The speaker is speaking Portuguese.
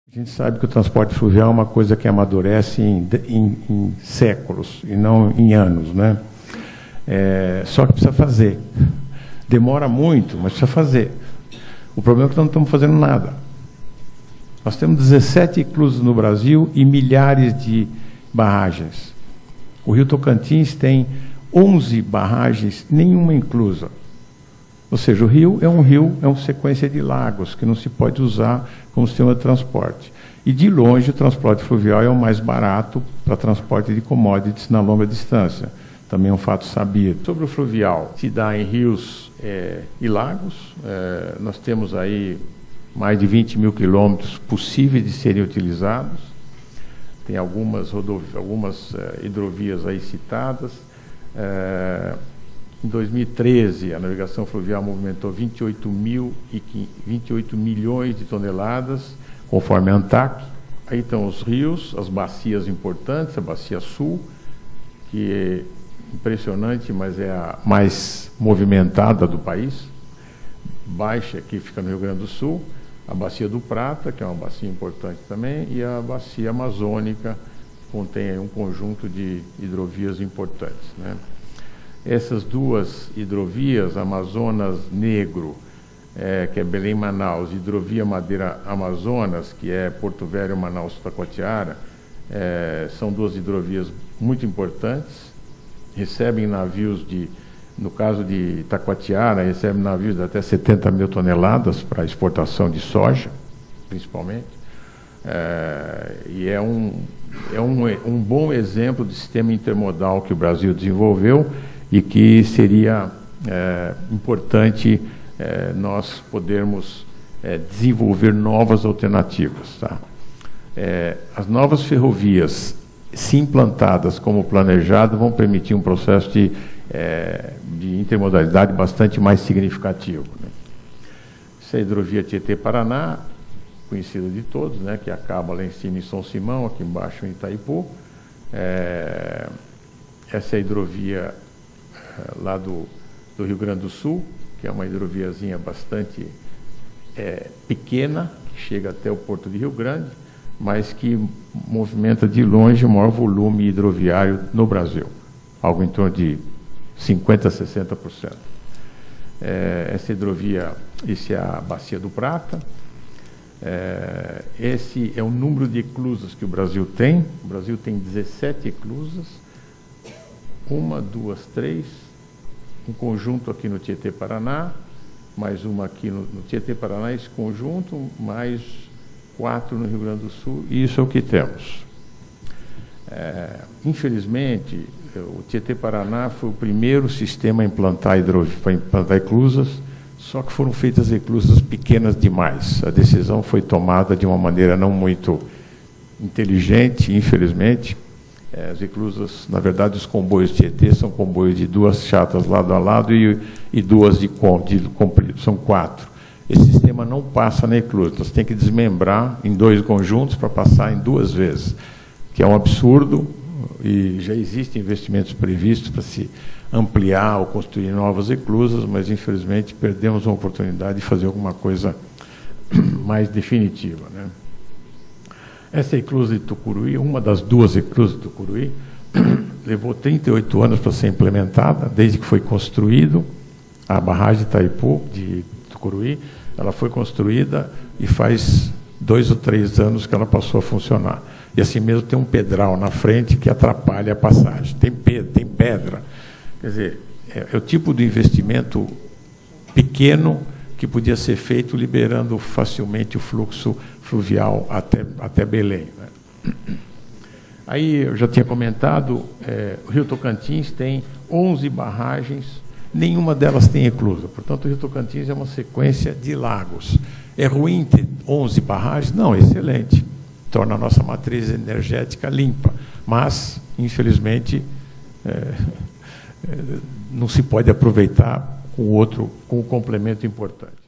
A gente sabe que o transporte fluvial é uma coisa que amadurece em séculos e não em anos, né? Só que precisa fazer. Demora muito, mas precisa fazer. O problema é que não estamos fazendo nada. Nós temos 17 eclusas no Brasil e milhares de barragens. O Rio Tocantins tem 11 barragens, nenhuma inclusa. Ou seja, o rio é uma sequência de lagos que não se pode usar como sistema de transporte. E de longe o transporte fluvial é o mais barato para transporte de commodities na longa distância. Também é um fato sabido. Sobre o fluvial, se dá em rios e lagos. Nós temos aí mais de 20 mil quilômetros possíveis de serem utilizados. Tem algumas hidrovias aí citadas. Em 2013, a navegação fluvial movimentou 28 milhões de toneladas, conforme a ANTAC. Aí estão os rios, as bacias importantes, a Bacia Sul, que é impressionante, mas é a mais movimentada do país. Baixa, que fica no Rio Grande do Sul. A Bacia do Prata, que é uma bacia importante também, e a Bacia Amazônica, que contém aí um conjunto de hidrovias importantes, né? Essas duas hidrovias, Amazonas Negro, que é Belém-Manaus, hidrovia Madeira Amazonas, que é Porto Velho, Manaus, Taquatiara, são duas hidrovias muito importantes, recebem navios no caso de Taquatiara, recebem navios de até 70 mil toneladas para exportação de soja, principalmente, e é um bom exemplo de sistema intermodal que o Brasil desenvolveu e que seria importante nós podermos desenvolver novas alternativas. Tá? As novas ferrovias, se implantadas como planejado, vão permitir um processo de intermodalidade bastante mais significativo, né? Essa é a hidrovia Tietê-Paraná, conhecida de todos, né, que acaba lá em cima em São Simão, aqui embaixo em Itaipu. Essa é a hidrovia lá do Rio Grande do Sul, que é uma hidroviazinha bastante pequena, que chega até o Porto de Rio Grande, mas que movimenta de longe o maior volume hidroviário no Brasil, algo em torno de 50% a 60%. Essa hidrovia, esse é a Bacia do Prata. Esse é o número de eclusas que o Brasil tem. O Brasil tem 17 eclusas, 1, 2, 3, um conjunto aqui no Tietê-Paraná, mais uma aqui no Tietê-Paraná, esse conjunto, mais 4 no Rio Grande do Sul, e isso é o que temos. Infelizmente, o Tietê-Paraná foi o primeiro sistema a implantar eclusas, só que foram feitas eclusas pequenas demais. A decisão foi tomada de uma maneira não muito inteligente, infelizmente. As eclusas, na verdade, os comboios Tietê são comboios de 2 chatas lado a lado e 2 de comprido, são 4. Esse sistema não passa na eclusa, então você tem que desmembrar em 2 conjuntos para passar em 2 vezes, que é um absurdo, e já existem investimentos previstos para se ampliar ou construir novas eclusas, mas infelizmente perdemos a oportunidade de fazer alguma coisa mais definitiva, né? Essa eclusa de Tucuruí, uma das 2 eclusas de Tucuruí, levou 38 anos para ser implementada, desde que foi construído a barragem de Itaipu, de Tucuruí. Ela foi construída e faz 2 ou 3 anos que ela passou a funcionar. E assim mesmo tem um pedral na frente que atrapalha a passagem. Tem pedra. Quer dizer, é o tipo de investimento pequeno que podia ser feito liberando facilmente o fluxo fluvial até Belém, né? Aí eu já tinha comentado, o Rio Tocantins tem 11 barragens, nenhuma delas tem eclusa. Portanto, o Rio Tocantins é uma sequência de lagos. É ruim ter 11 barragens? Não, é excelente. Torna a nossa matriz energética limpa. Mas, infelizmente, não se pode aproveitar com o complemento importante.